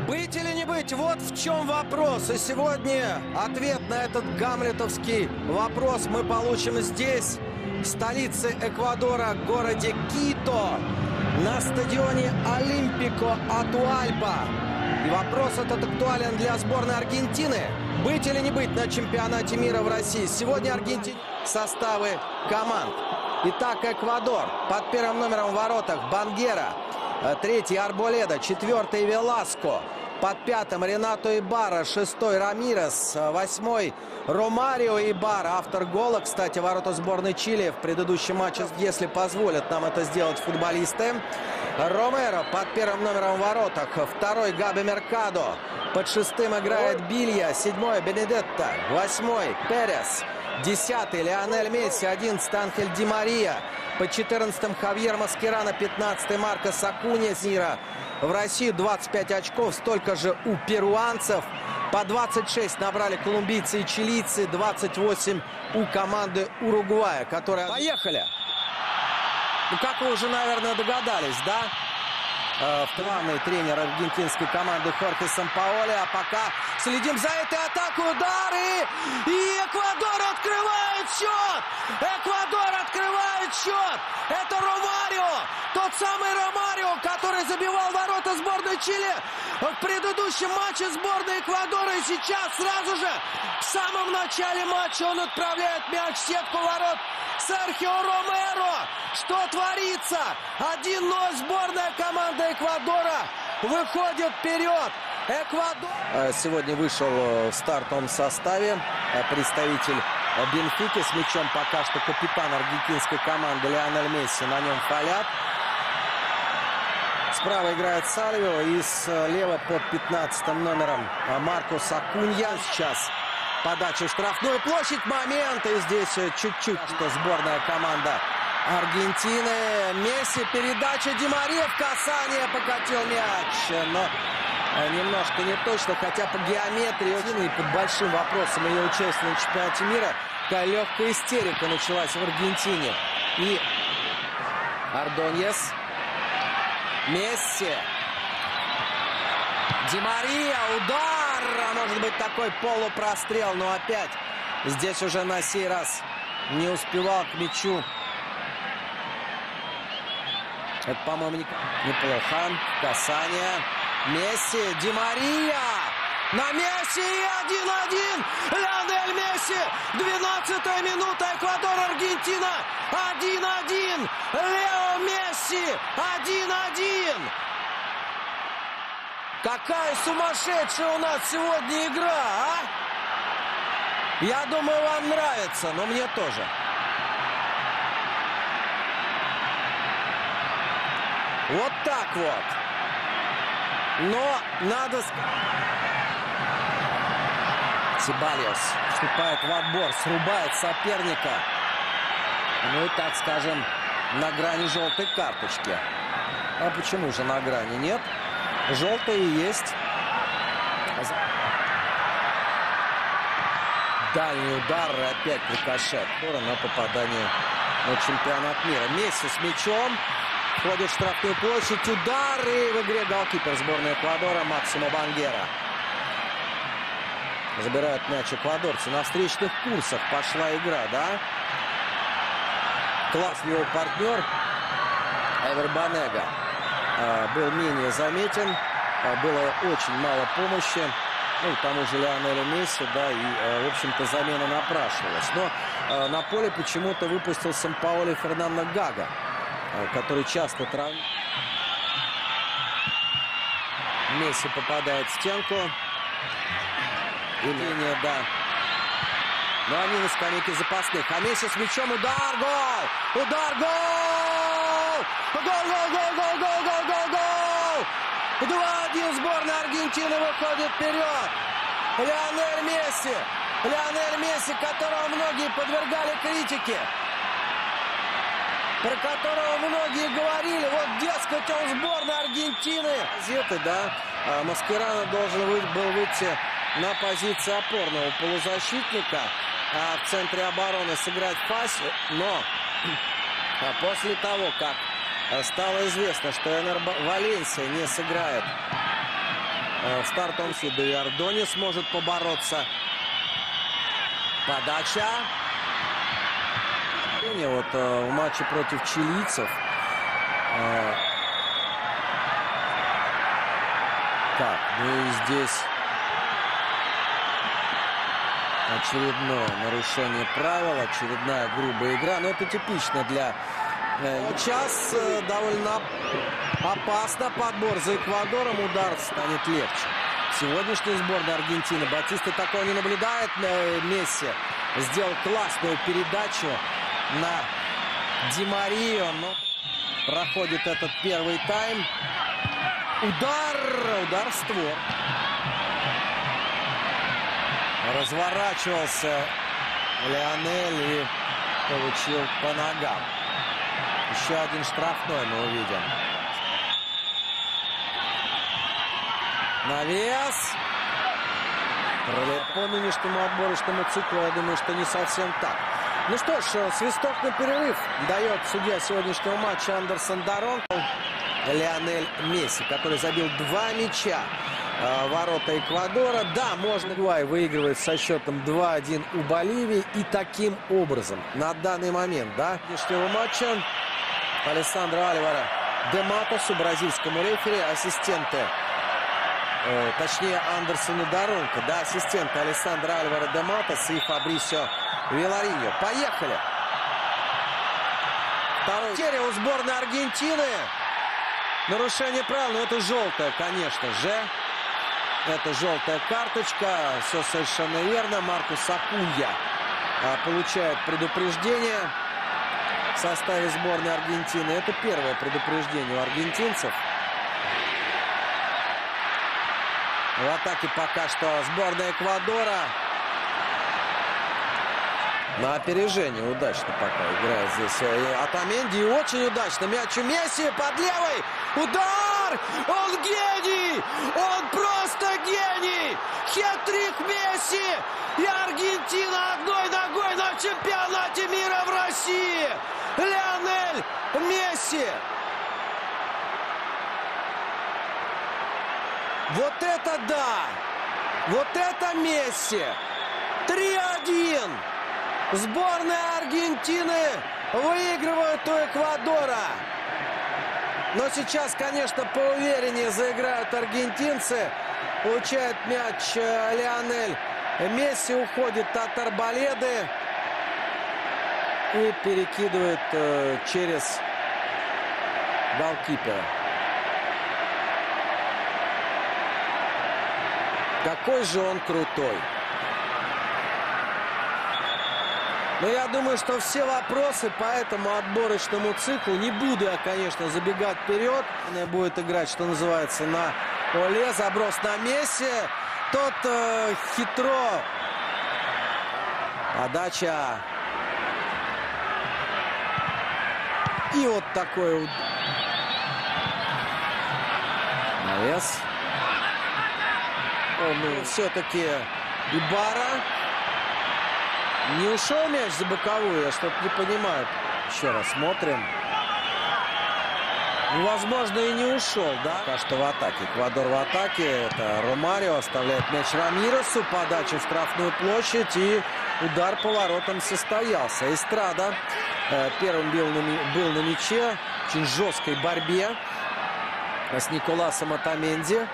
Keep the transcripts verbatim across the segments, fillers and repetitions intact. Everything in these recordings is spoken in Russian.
Быть или не быть, вот в чем вопрос. И сегодня ответ на этот гамлетовский вопрос мы получим здесь, в столице Эквадора, городе Кито, на стадионе Олимпико Атуальпа. И вопрос этот актуален для сборной Аргентины. Быть или не быть на чемпионате мира в России. Сегодня Аргентина составы команд. Итак, Эквадор под первым номером в воротах Бангера. Третий Арболеда, четвертый Веласко, под пятым Ренато Ибарра, шестой Рамирес, восьмой Ромарио Ибарра, автор гола, кстати, ворота сборной Чили в предыдущем матче, если позволят нам это сделать футболисты. Ромеро под первым номером в воротах, второй Габи Меркадо, под шестым играет Билья, седьмой Бенедетто, восьмой Перес, десятый Лионель Месси, одиннадцатый Анхель Ди Мария. Под четырнадцатым Хавьер Маскерано, пятнадцатый Маркос Акуньяс. В Россию двадцать пять очков, столько же у перуанцев. По двадцать шесть набрали колумбийцы и чилийцы, двадцать восемь у команды Уругвая, которая... Поехали! Ну, как вы уже, наверное, догадались, да? Э, главный тренер аргентинской команды Хорхе Сампаоли. А пока следим за этой атакой, удары! И Эквадор открывает счет! Эквадор открывает счет! Это Ромарио! Тот самый Ромарио, который забивал ворота сборной Чили в предыдущем матче сборной Эквадора. И сейчас сразу же в самом начале матча он отправляет мяч в сетку ворот Серхио Ромеро. Что творится? один ноль, сборная команда Эквадора выходит вперед. Эквадор. Сегодня вышел в стартовом составе представитель Бенфики. С мячом пока что капитан аргентинской команды Лионель Месси. На нем фалят. Справа играет Сальвио. И слева под пятнадцатым номером Маркос Акунья. Сейчас подача в штрафную площадь. Момент. И здесь чуть-чуть, что сборная команда Аргентины. Месси, передача Ди Мария, в касание покатил мяч. Но немножко не точно, хотя по геометрии и под большим вопросом ее участия на чемпионате мира. Такая легкая истерика началась в Аргентине. И Ордоньес. Месси. Ди Мария, удар. А может быть такой полупрострел, но опять здесь уже на сей раз не успевал к мячу. Это, по-моему, неплохо. Касание. Месси, Ди Мария. На Месси один один. Лионель Месси. двенадцатая минута. Эквадор, Аргентина. один один. Лео Месси. один один. Какая сумасшедшая у нас сегодня игра, а? Я думаю, вам нравится, но мне тоже. Вот так вот. Но надо... Себальос вступает в отбор, срубает соперника. Ну и, так скажем, на грани желтой карточки. А почему же на грани? Нет. Желтая и есть. Дальний удар, опять рикошет. На попадание на чемпионат мира. Месси с мячом. Входит в штрафную площадь. Удар. И в игре голкипер сборной Эквадора Максимо Бангера. Забирают мяч эквадорцы. На встречных курсах пошла игра, да? Классный его партнер Эвер Банега был менее заметен. Было очень мало помощи. Ну, к тому же Лионелю Месси, да, и, в общем-то, замена напрашивалась. Но на поле почему-то выпустил Сампаоли Фернандо Гага, который часто травм. Месси попадает в стенку. И линия, да. Но они на скамейке запасных. А Месси с мячом. Удар, гол! Удар, гол! Гол, гол, гол, гол, гол, гол, гол, гол! два один, сборная Аргентины выходит вперед. Лионель Месси. Лионель Месси, которого многие подвергали критике. Про которого многие говорили, вот, дескать, он сборная Аргентины. Газеты, да, Маскерано должен был выйти на позиции опорного полузащитника, а в центре обороны сыграть Фаси. Но после того, как стало известно, что Энер Валенсия не сыграет В стартовом Сидо Иордони сможет побороться. Подача. Вот в матче против чилийцев. Так, ну и здесь очередное нарушение правил, очередная грубая игра. Но это типично для... Сейчас довольно опасно подбор за Эквадором. Удар станет легче. Сегодняшняя сборная Аргентины. Батиста такого не наблюдает. Месси сделал классную передачу на Ди Марио. Но проходит этот первый тайм. Удар! Удар в створ. Разворачивался Лионель и получил по ногам. Еще один штрафной мы увидим. Навес. По нынешнему отборочному циклу, я думаю, что не совсем так. Ну что ж, свисток на перерыв дает судья сегодняшнего матча Андерсон Даронко. Лионель Месси, который забил два мяча э, ворота Эквадора. Да, можно. Уругвай выигрывает со счетом два один у Боливии. И таким образом, на данный момент, да, сегодняшнего матча Алессандро Альваро де Матосу, бразильскому рефери, ассистенты, э, точнее Андерсону Даронко, да, ассистенты Алессандро Альваро де Матос и Фабрисио Вилариньо. Поехали! Второй серия у сборной Аргентины. Нарушение правил, но это желтая, конечно же. Это желтая карточка. Все совершенно верно. Маркус Акунья а, получает предупреждение в составе сборной Аргентины. Это первое предупреждение у аргентинцев. В атаке пока что сборная Эквадора. На опережение удачно пока играет здесь Отаменди. И очень удачно. Мяч у Месси под левой. Удар! Он гений! Он просто гений! Хет-трик Месси! И Аргентина одной ногой на чемпионате мира в России! Лионель Месси! Вот это да! Вот это Месси! три один! Сборная Аргентины выигрывает у Эквадора. Но сейчас, конечно, поувереннее заиграют аргентинцы. Получает мяч Лионель Месси, уходит от арбаледы и перекидывает э, через голкипера. Какой же он крутой. Но я думаю, что все вопросы по этому отборочному циклу, не буду я, конечно, забегать вперед. Она будет играть, что называется, на Оле. Заброс на Месси. Тот э, хитро. Подача. И вот такой навес. Он все-таки Ибара. Не ушел мяч за боковую, я что-то не понимаю. Еще раз смотрим. Ну, возможно, и не ушел, да? Пока что в атаке. Эквадор в атаке. Это Ромарио оставляет мяч Рамиресу. Подача в штрафную площадь. И удар по воротам состоялся. Эстрада э, первым был на, был на мяче. В очень жесткой борьбе с Николасом Отаменди.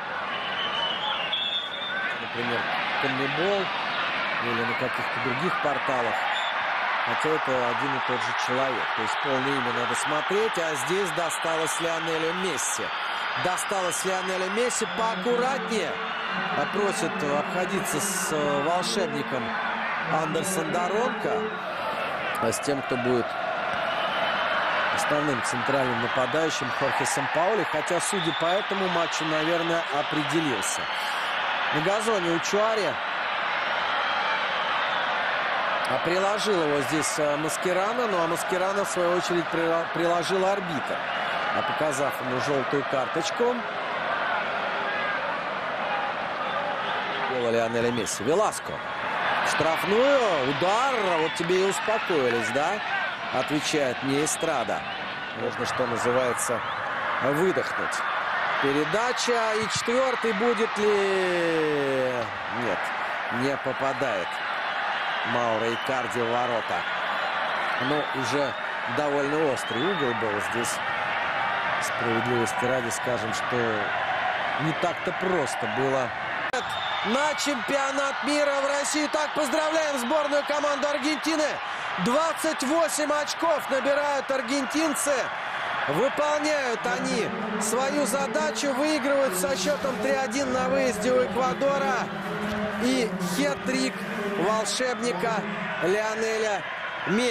Например, Конмебол. Или на каких-то других порталах. Хотя это один и тот же человек. То есть полное имя надо смотреть. А здесь досталось Лионелю Месси. Досталось Лионелю Месси поаккуратнее. Просит обходиться с волшебником Андерсон Даронко. А с тем, кто будет основным центральным нападающим, Хорхе Сампаоли. Хотя, судя по этому матчу, наверное, определился. На газоне Учуари. Приложил его здесь Маскерано, ну а Маскерано, в свою очередь, приложил арбитр, показав ему желтую карточку. Лионеля Месси. Веласко. Штрафную. Удар. Вот тебе и успокоились, да? Отвечает мне Эстрада. Нужно, что называется, выдохнуть. Передача. И четвертый будет ли... Нет, не попадает Мауро Икарди в ворота. Но уже довольно острый угол был здесь. Справедливости ради скажем, что не так-то просто было. На чемпионат мира в России. Так, поздравляем сборную команду Аргентины. двадцать восемь очков набирают аргентинцы. Выполняют они свою задачу. Выигрывают со счетом три один на выезде у Эквадора. И хет-трик волшебника Лионеля Месси.